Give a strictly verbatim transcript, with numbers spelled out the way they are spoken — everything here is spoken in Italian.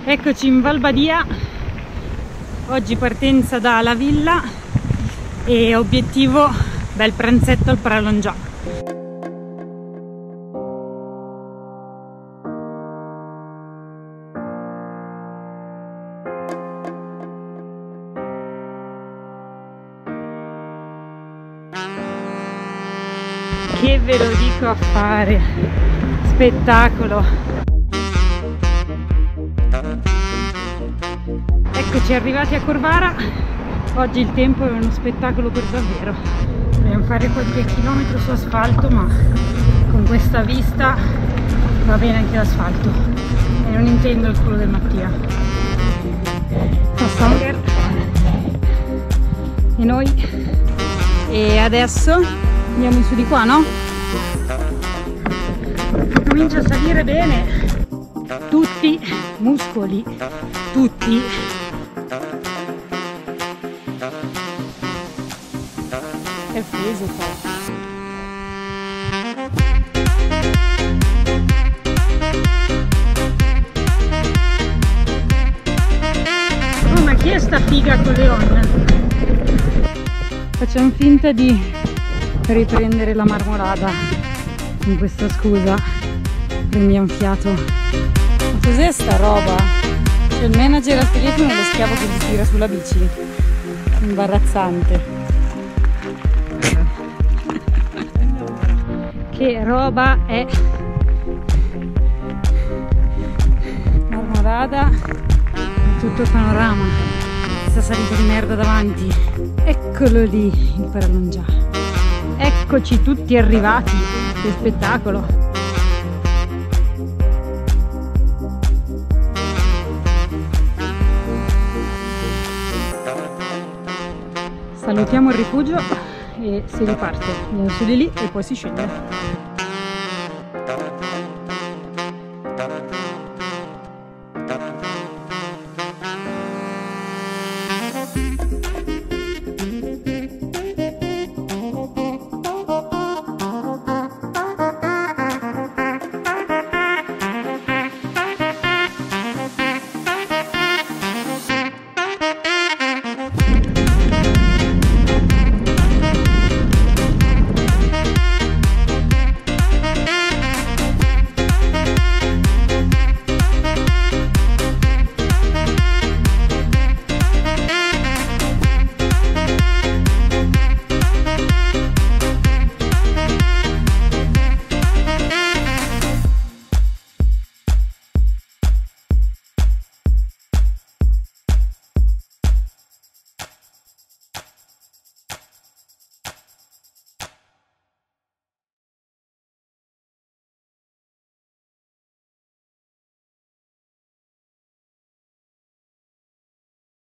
Eccoci in Val Badia, oggi partenza da La Villa e obiettivo bel pranzetto al Pralongià. Che ve lo dico a fare, spettacolo! Eccoci arrivati a Corvara, oggi il tempo è uno spettacolo per davvero. Dobbiamo fare qualche chilometro su asfalto, ma con questa vista va bene anche l'asfalto. E non intendo il culo del Mattia. Songer e noi. E adesso andiamo su di qua, no? Comincia a salire bene. Tutti muscoli, tutti. È peso qua. Oh, ma chi è sta figa con Leon? Facciamo finta di riprendere la marmolada con questa scusa. Prendiamo fiato. Ma cos'è sta roba? C'è il manager al telefono e lo schiavo che si tira sulla bici. Imbarazzante. Che roba è? Marmolada e tutto il panorama. Questa salita di merda davanti. Eccolo lì il Pralongià. Eccoci tutti arrivati. Che spettacolo! Salutiamo il rifugio e si riparte. Andiamo su di lì e poi si scende.